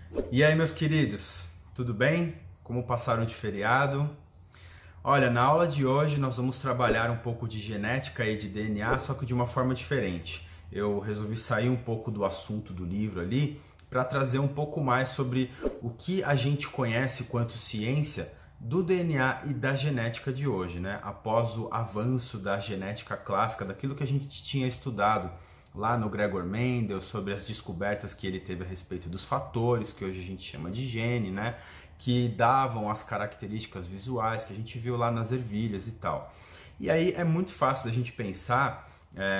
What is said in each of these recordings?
E aí, meus queridos, tudo bem? Como passaram de feriado? Olha, na aula de hoje nós vamos trabalhar um pouco de genética e de DNA, só que de uma forma diferente. Eu resolvi sair um pouco do assunto do livro ali para trazer um pouco mais sobre o que a gente conhece quanto ciência do DNA e da genética de hoje, né? Após o avanço da genética clássica, daquilo que a gente tinha estudado lá no Gregor Mendel, sobre as descobertas que ele teve a respeito dos fatores, que hoje a gente chama de gene, né? Que davam as características visuais que a gente viu lá nas ervilhas e tal. E aí é muito fácil da gente pensar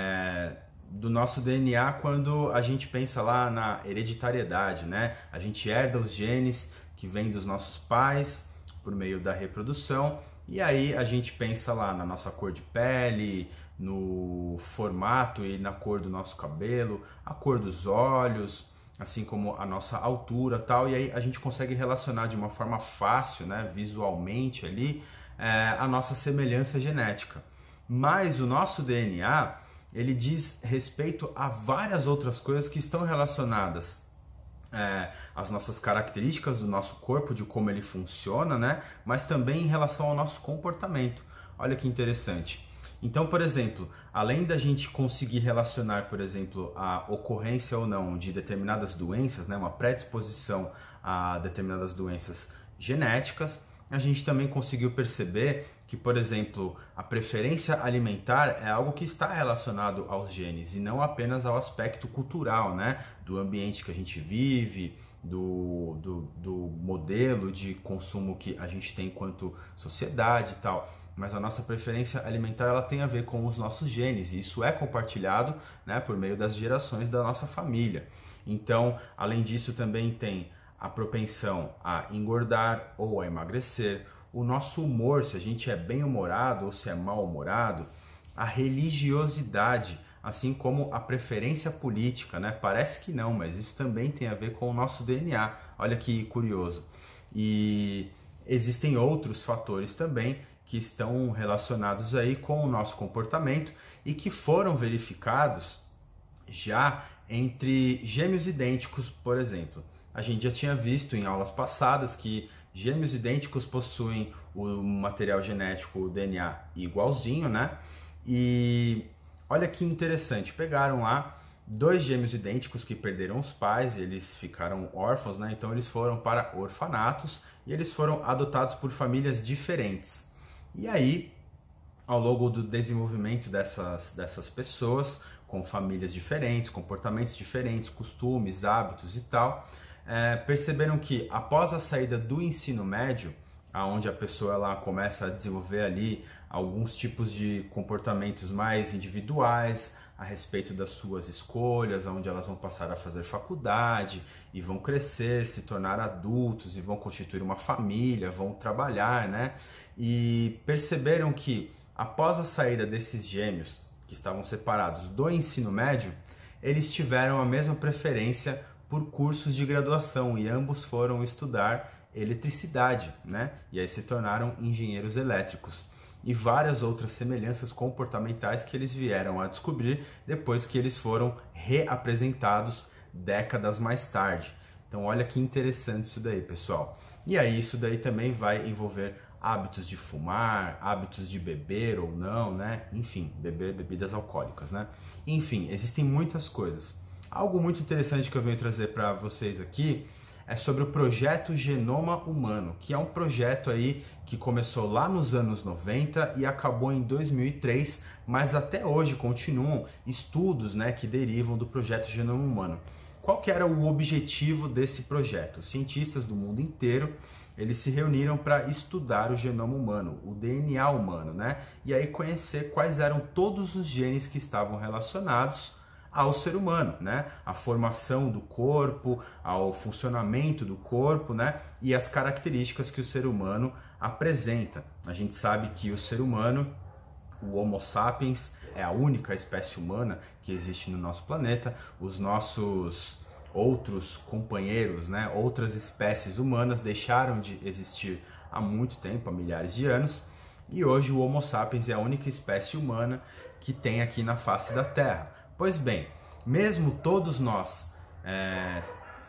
do nosso DNA quando a gente pensa lá na hereditariedade, né? A gente herda os genes que vêm dos nossos pais por meio da reprodução, e aí a gente pensa lá na nossa cor de pele, no formato e na cor do nosso cabelo, a cor dos olhos, assim como a nossa altura, tal, e aí a gente consegue relacionar de uma forma fácil, né, visualmente ali, a nossa semelhança genética. Mas o nosso DNA, ele diz respeito a várias outras coisas que estão relacionadas as nossas características do nosso corpo, de como ele funciona, né? Mas também em relação ao nosso comportamento. Olha que interessante. Então, por exemplo, além da gente conseguir relacionar, por exemplo, a ocorrência ou não de determinadas doenças, né? Uma predisposição a determinadas doenças genéticas, a gente também conseguiu perceber que, por exemplo, a preferência alimentar é algo que está relacionado aos genes e não apenas ao aspecto cultural, né? Do ambiente que a gente vive, do modelo de consumo que a gente tem enquanto sociedade e tal. Mas a nossa preferência alimentar ela tem a ver com os nossos genes e isso é compartilhado, né, por meio das gerações da nossa família. Então, além disso, também tem a propensão a engordar ou a emagrecer, o nosso humor, se a gente é bem-humorado ou se é mal-humorado, a religiosidade, assim como a preferência política, né? Parece que não, mas isso também tem a ver com o nosso DNA. Olha que curioso. E existem outros fatores também que estão relacionados aí com o nosso comportamento e que foram verificados já entre gêmeos idênticos, por exemplo. A gente já tinha visto em aulas passadas que gêmeos idênticos possuem o material genético, o DNA igualzinho, né? E olha que interessante, pegaram lá dois gêmeos idênticos que perderam os pais, eles ficaram órfãos, né? Então eles foram para orfanatos e eles foram adotados por famílias diferentes. E aí, ao longo do desenvolvimento dessas pessoas, com famílias diferentes, comportamentos diferentes, costumes, hábitos e tal, perceberam que após a saída do ensino médio, onde a pessoa ela começa a desenvolver ali alguns tipos de comportamentos mais individuais a respeito das suas escolhas, onde elas vão passar a fazer faculdade e vão crescer, se tornar adultos e vão constituir uma família, vão trabalhar, né? E perceberam que após a saída desses gêmeos que estavam separados do ensino médio, eles tiveram a mesma preferência por cursos de graduação e ambos foram estudar eletricidade, né? E aí se tornaram engenheiros elétricos. E várias outras semelhanças comportamentais que eles vieram a descobrir depois que eles foram reapresentados décadas mais tarde. Então olha que interessante isso daí, pessoal. E aí isso daí também vai envolver hábitos de fumar, hábitos de beber ou não, né? Enfim, beber bebidas alcoólicas, né? Enfim, existem muitas coisas. Algo muito interessante que eu venho trazer para vocês aqui é sobre o projeto Genoma Humano, que é um projeto aí que começou lá nos anos 90 e acabou em 2003, mas até hoje continuam estudos, né, que derivam do projeto Genoma Humano. Qual que era o objetivo desse projeto? Os cientistas do mundo inteiro, eles se reuniram para estudar o genoma humano, o DNA humano, né? E aí conhecer quais eram todos os genes que estavam relacionados ao ser humano, né? A formação do corpo, ao funcionamento do corpo, né? E as características que o ser humano apresenta. A gente sabe que o ser humano, o Homo sapiens, é a única espécie humana que existe no nosso planeta. Os nossos outros companheiros, né? Outras espécies humanas deixaram de existir há muito tempo, há milhares de anos. E hoje o Homo sapiens é a única espécie humana que tem aqui na face da Terra. Pois bem, mesmo todos nós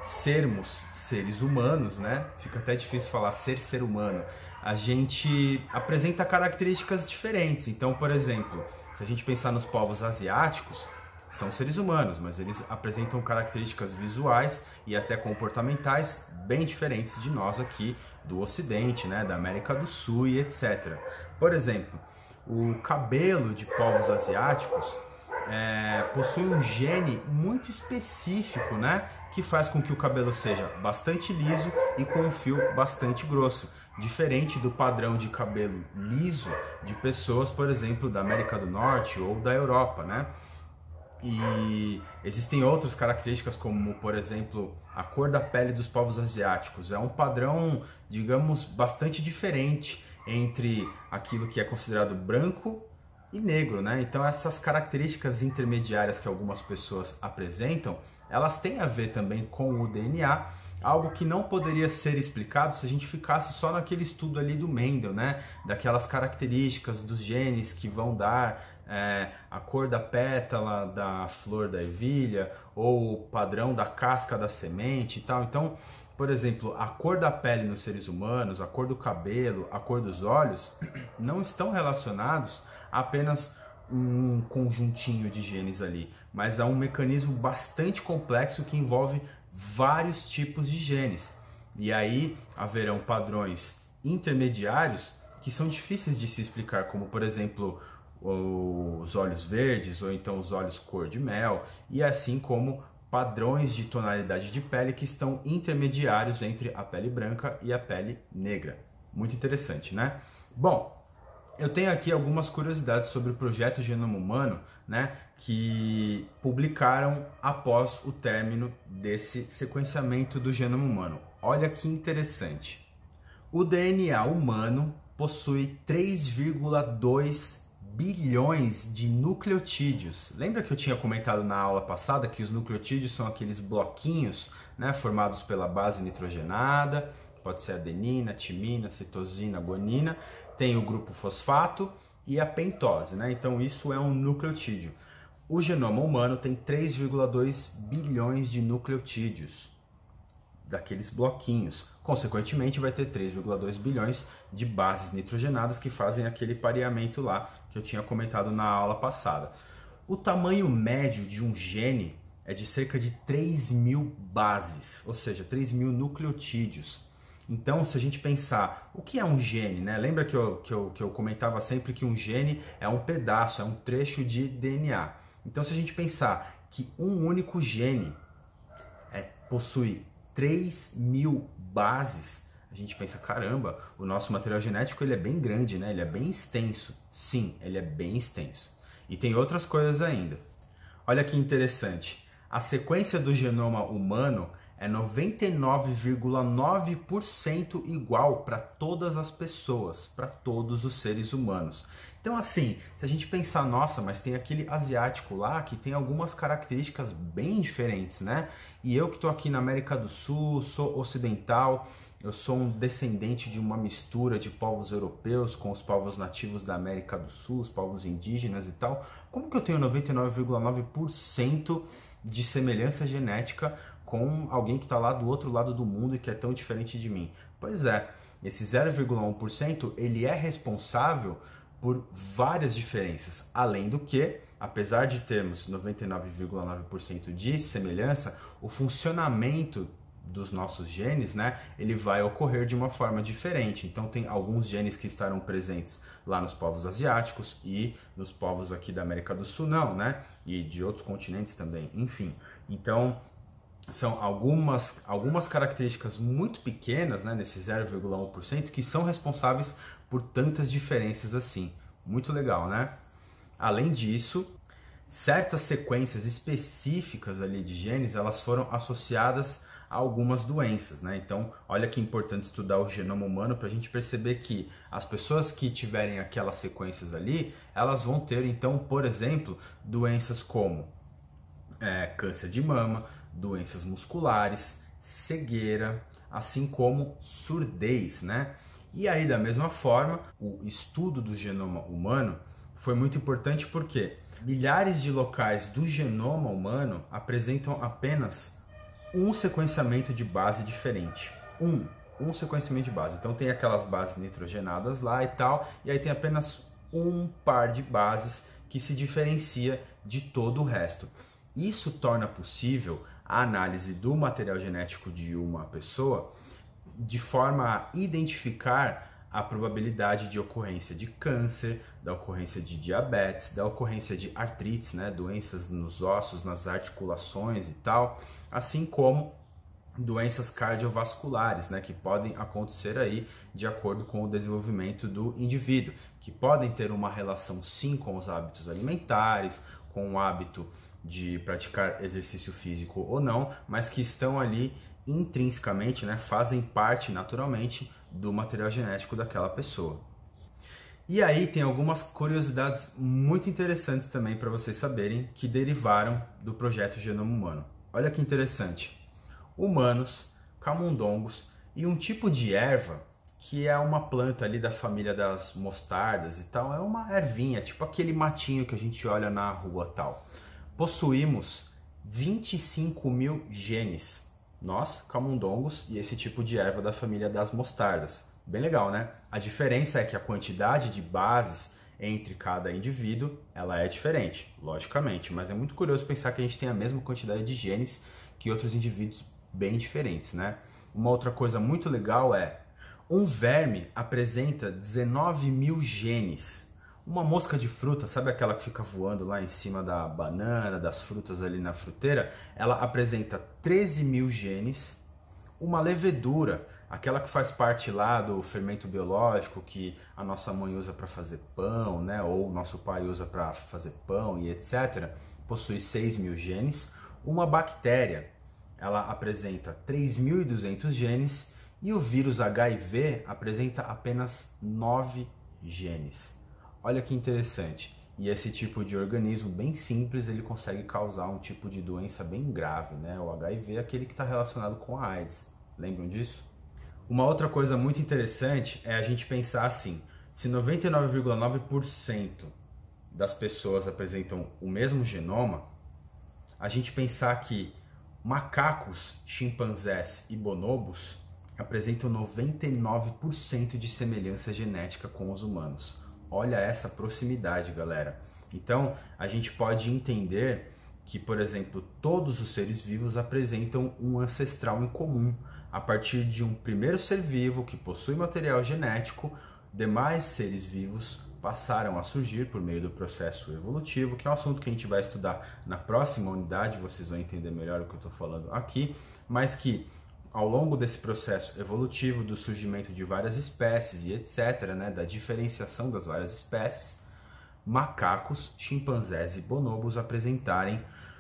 sermos seres humanos, né? Fica até difícil falar ser humano. A gente apresenta características diferentes. Então, por exemplo, se a gente pensar nos povos asiáticos, são seres humanos, mas eles apresentam características visuais e até comportamentais bem diferentes de nós aqui do Ocidente, né? Da América do Sul e etc. Por exemplo, o cabelo de povos asiáticos possui um gene muito específico, né? Que faz com que o cabelo seja bastante liso e com um fio bastante grosso, diferente do padrão de cabelo liso de pessoas, por exemplo, da América do Norte ou da Europa, né? E existem outras características, como, por exemplo, a cor da pele dos povos asiáticos. É um padrão, digamos, bastante diferente entre aquilo que é considerado branco e negro, né? Então essas características intermediárias que algumas pessoas apresentam, elas têm a ver também com o DNA, algo que não poderia ser explicado se a gente ficasse só naquele estudo ali do Mendel, né? Daquelas características dos genes que vão dar a cor da pétala da flor da ervilha ou o padrão da casca da semente e tal. Então, por exemplo, a cor da pele nos seres humanos, a cor do cabelo, a cor dos olhos não estão relacionados a apenas um conjuntinho de genes ali, mas a um mecanismo bastante complexo que envolve vários tipos de genes. E aí haverão padrões intermediários que são difíceis de se explicar, como por exemplo os olhos verdes ou então os olhos cor de mel, e assim como padrões de tonalidade de pele que estão intermediários entre a pele branca e a pele negra. Muito interessante, né? Bom, eu tenho aqui algumas curiosidades sobre o projeto Genoma Humano, né, que publicaram após o término desse sequenciamento do genoma humano. Olha que interessante. O DNA humano possui 3,2 bilhões de nucleotídeos. Lembra que eu tinha comentado na aula passada que os nucleotídeos são aqueles bloquinhos, né, formados pela base nitrogenada, pode ser adenina, timina, citosina, guanina, tem o grupo fosfato e a pentose, né? Então isso é um nucleotídeo. O genoma humano tem 3,2 bilhões de nucleotídeos, daqueles bloquinhos. Consequentemente, vai ter 3,2 bilhões de bases nitrogenadas que fazem aquele pareamento lá que eu tinha comentado na aula passada. O tamanho médio de um gene é de cerca de 3.000 bases, ou seja, 3.000 nucleotídeos. Então, se a gente pensar, o que é um gene, né? Lembra que eu comentava sempre que um gene é um pedaço, é um trecho de DNA. Então, se a gente pensar que um único gene possui 3.000 bases, a gente pensa, caramba, o nosso material genético ele é bem grande, né? Ele é bem extenso. Sim, ele é bem extenso. E tem outras coisas ainda. Olha que interessante. A sequência do genoma humano é 99,9% igual para todas as pessoas, para todos os seres humanos. Então assim, se a gente pensar, nossa, mas tem aquele asiático lá que tem algumas características bem diferentes, né? E eu que estou aqui na América do Sul, sou ocidental, eu sou um descendente de uma mistura de povos europeus com os povos nativos da América do Sul, os povos indígenas e tal. Como que eu tenho 99,9% de semelhança genética com alguém que está lá do outro lado do mundo e que é tão diferente de mim? Pois é, esse 0,1% ele é responsável por várias diferenças, além do que, apesar de termos 99,9% de semelhança, o funcionamento dos nossos genes, né, ele vai ocorrer de uma forma diferente. Então tem alguns genes que estarão presentes lá nos povos asiáticos e nos povos aqui da América do Sul não, né, e de outros continentes também, enfim. Então são algumas características muito pequenas, né, nesse 0,1% que são responsáveis por tantas diferenças assim. Muito legal, né? Além disso, certas sequências específicas ali de genes, elas foram associadas a algumas doenças, né? Então, olha que importante estudar o genoma humano para a gente perceber que as pessoas que tiverem aquelas sequências ali, elas vão ter, então, por exemplo, doenças como câncer de mama, doenças musculares, cegueira, assim como surdez, né? E aí, da mesma forma, o estudo do genoma humano foi muito importante porque milhares de locais do genoma humano apresentam apenas um sequenciamento de base diferente. Um sequenciamento de base. Então tem aquelas bases nitrogenadas lá e tal, e aí tem apenas um par de bases que se diferencia de todo o resto. Isso torna possível a análise do material genético de uma pessoa de forma a identificar a probabilidade de ocorrência de câncer, da ocorrência de diabetes, da ocorrência de artrites, né, doenças nos ossos, nas articulações e tal, assim como doenças cardiovasculares, né, que podem acontecer aí de acordo com o desenvolvimento do indivíduo, que podem ter uma relação sim com os hábitos alimentares, com o hábito de praticar exercício físico ou não, mas que estão ali intrinsecamente, né, fazem parte naturalmente do material genético daquela pessoa. E aí tem algumas curiosidades muito interessantes também para vocês saberem que derivaram do projeto Genoma Humano. Olha que interessante. Humanos, camundongos e um tipo de erva que é uma planta ali da família das mostardas e tal, é uma ervinha, tipo aquele matinho que a gente olha na rua tal. Possuímos 25 mil genes, nós, camundongos, e esse tipo de erva da família das mostardas. Bem legal, né? A diferença é que a quantidade de bases entre cada indivíduo, ela é diferente, logicamente, mas é muito curioso pensar que a gente tem a mesma quantidade de genes que outros indivíduos bem diferentes, né? Uma outra coisa muito legal é, um verme apresenta 19 mil genes. Uma mosca de fruta, sabe aquela que fica voando lá em cima da banana, das frutas ali na fruteira? Ela apresenta 13 mil genes. Uma levedura, aquela que faz parte lá do fermento biológico que a nossa mãe usa para fazer pão, né? Ou o nosso pai usa para fazer pão e etc., possui 6 mil genes. Uma bactéria, ela apresenta 3.200 genes e o vírus HIV apresenta apenas 9 genes. Olha que interessante. E esse tipo de organismo bem simples, ele consegue causar um tipo de doença bem grave, né? O HIV é aquele que está relacionado com a AIDS. Lembram disso? Uma outra coisa muito interessante é a gente pensar assim, se 99,9% das pessoas apresentam o mesmo genoma, a gente pensar que macacos, chimpanzés e bonobos apresentam 99% de semelhança genética com os humanos. Olha essa proximidade, galera. Então, a gente pode entender que, por exemplo, todos os seres vivos apresentam um ancestral em comum. A partir de um primeiro ser vivo que possui material genético, demais seres vivos passaram a surgir por meio do processo evolutivo, que é um assunto que a gente vai estudar na próxima unidade, vocês vão entender melhor o que eu estou falando aqui, mas que ao longo desse processo evolutivo, do surgimento de várias espécies e etc., né, da diferenciação das várias espécies, macacos, chimpanzés e bonobos apresentarem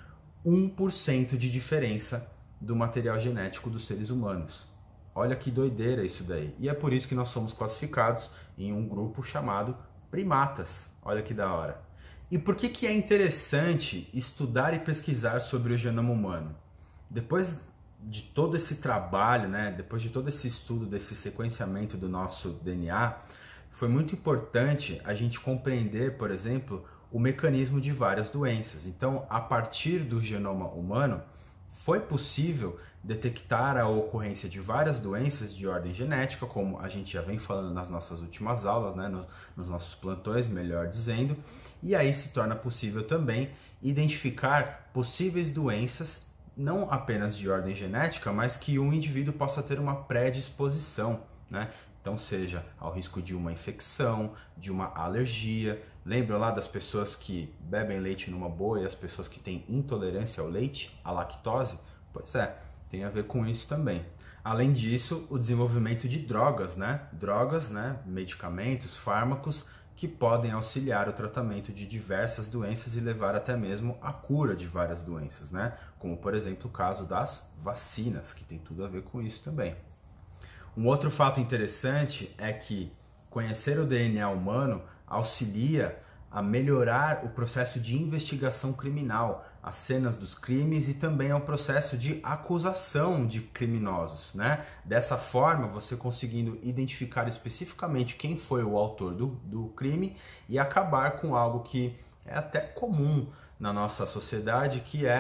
1% de diferença do material genético dos seres humanos. Olha que doideira isso daí. E é por isso que nós somos classificados em um grupo chamado primatas. Olha que da hora. E por que é interessante estudar e pesquisar sobre o genoma humano? Depois de todo esse trabalho, né, depois de todo esse estudo, desse sequenciamento do nosso DNA, foi muito importante a gente compreender, por exemplo, o mecanismo de várias doenças. Então, a partir do genoma humano, foi possível detectar a ocorrência de várias doenças de ordem genética, como a gente já vem falando nas nossas últimas aulas, né, nos nossos plantões, melhor dizendo, e aí se torna possível também identificar possíveis doenças não apenas de ordem genética, mas que um indivíduo possa ter uma predisposição, né? Então, seja ao risco de uma infecção, de uma alergia. Lembram lá das pessoas que bebem leite numa boa e as pessoas que têm intolerância ao leite, à lactose? Pois é, tem a ver com isso também. Além disso, o desenvolvimento de drogas, né? Drogas, né? Medicamentos, fármacos, que podem auxiliar o tratamento de diversas doenças e levar até mesmo à cura de várias doenças, né? Como, por exemplo, o caso das vacinas, que tem tudo a ver com isso também. Um outro fato interessante é que conhecer o DNA humano auxilia a melhorar o processo de investigação criminal, as cenas dos crimes e também ao processo de acusação de criminosos, né? Dessa forma, você conseguindo identificar especificamente quem foi o autor do crime e acabar com algo que é até comum na nossa sociedade, que é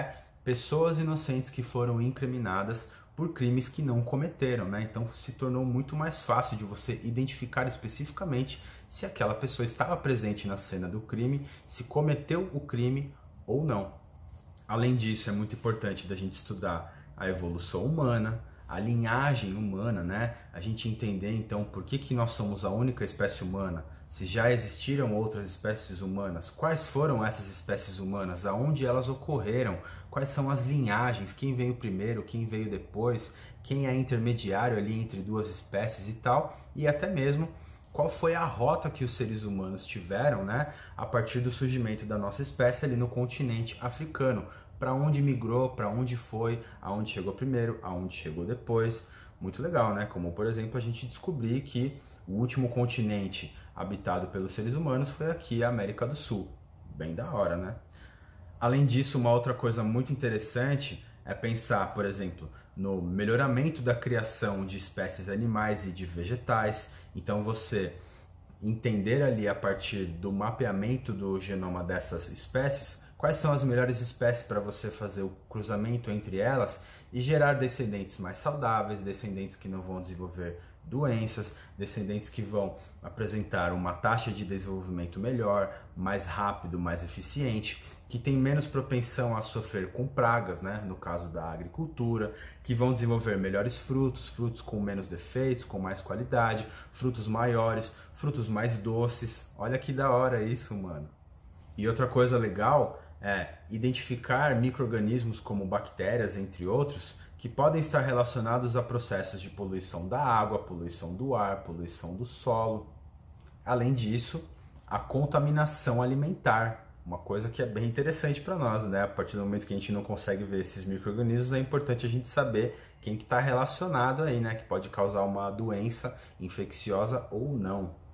pessoas inocentes que foram incriminadas por crimes que não cometeram, né? Então se tornou muito mais fácil de você identificar especificamente se aquela pessoa estava presente na cena do crime, se cometeu o crime ou não. Além disso, é muito importante da gente estudar a evolução humana, a linhagem humana, né? A gente entender então por que nós somos a única espécie humana, se já existiram outras espécies humanas, quais foram essas espécies humanas, aonde elas ocorreram, quais são as linhagens, quem veio primeiro, quem veio depois, quem é intermediário ali entre duas espécies e tal, e até mesmo qual foi a rota que os seres humanos tiveram, né, a partir do surgimento da nossa espécie ali no continente africano. Para onde migrou, para onde foi, aonde chegou primeiro, aonde chegou depois. Muito legal, né? Como, por exemplo, a gente descobrir que o último continente habitado pelos seres humanos foi aqui, a América do Sul. Bem da hora, né? Além disso, uma outra coisa muito interessante é pensar, por exemplo, no melhoramento da criação de espécies animais e de vegetais. Então, você entender ali a partir do mapeamento do genoma dessas espécies quais são as melhores espécies para você fazer o cruzamento entre elas e gerar descendentes mais saudáveis, descendentes que não vão desenvolver doenças, descendentes que vão apresentar uma taxa de desenvolvimento melhor, mais rápido, mais eficiente, que tem menos propensão a sofrer com pragas, né? No caso da agricultura, que vão desenvolver melhores frutos, frutos com menos defeitos, com mais qualidade, frutos maiores, frutos mais doces. Olha que da hora isso, mano. E outra coisa legal é identificar micro-organismos como bactérias, entre outros, que podem estar relacionados a processos de poluição da água, poluição do ar, poluição do solo. Além disso, a contaminação alimentar, uma coisa que é bem interessante para nós, né? A partir do momento que a gente não consegue ver esses micro-organismos, é importante a gente saber quem que está relacionado aí, né? Que pode causar uma doença infecciosa ou não.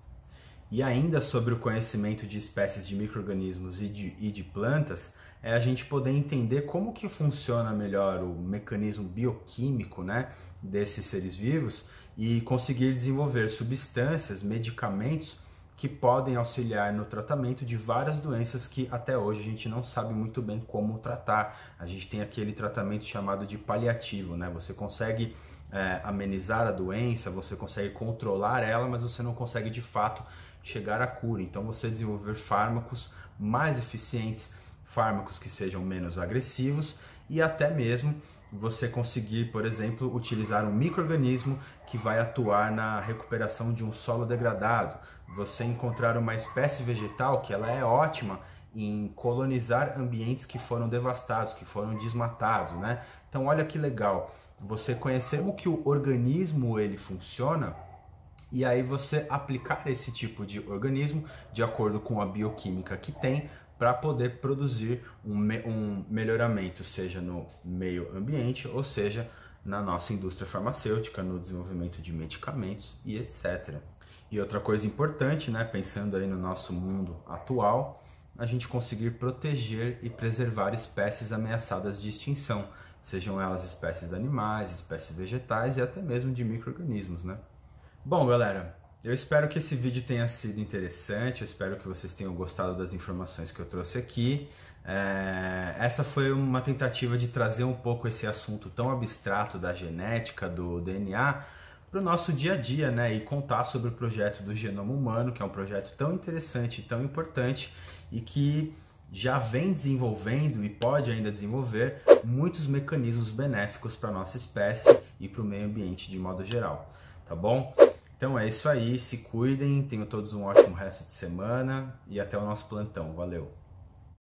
E ainda sobre o conhecimento de espécies de micro-organismos e de plantas, é a gente poder entender como que funciona melhor o mecanismo bioquímico, né, desses seres vivos e conseguir desenvolver substâncias, medicamentos que podem auxiliar no tratamento de várias doenças que até hoje a gente não sabe muito bem como tratar. A gente tem aquele tratamento chamado de paliativo, né? Você consegue amenizar a doença, você consegue controlar ela, mas você não consegue de fato chegar à cura. Então você desenvolver fármacos mais eficientes, fármacos que sejam menos agressivos e até mesmo você conseguir, por exemplo, utilizar um micro-organismo que vai atuar na recuperação de um solo degradado. Você encontrar uma espécie vegetal que ela é ótima em colonizar ambientes que foram devastados, que foram desmatados, né? Então olha que legal, você conhecer como que o organismo ele funciona e aí você aplicar esse tipo de organismo de acordo com a bioquímica que tem para poder produzir um melhoramento, seja no meio ambiente ou seja na nossa indústria farmacêutica, no desenvolvimento de medicamentos e etc. E outra coisa importante, né, pensando aí no nosso mundo atual, a gente conseguir proteger e preservar espécies ameaçadas de extinção, sejam elas espécies animais, espécies vegetais e até mesmo de micro-organismos, né? Bom, galera, eu espero que esse vídeo tenha sido interessante, eu espero que vocês tenham gostado das informações que eu trouxe aqui. Essa foi uma tentativa de trazer um pouco esse assunto tão abstrato da genética, do DNA, para o nosso dia a dia, né? E contar sobre o projeto do Genoma Humano, que é um projeto tão interessante e tão importante e que já vem desenvolvendo e pode ainda desenvolver muitos mecanismos benéficos para a nossa espécie e para o meio ambiente de modo geral, tá bom? Então é isso aí, se cuidem, tenham todos um ótimo resto de semana e até o nosso plantão. Valeu!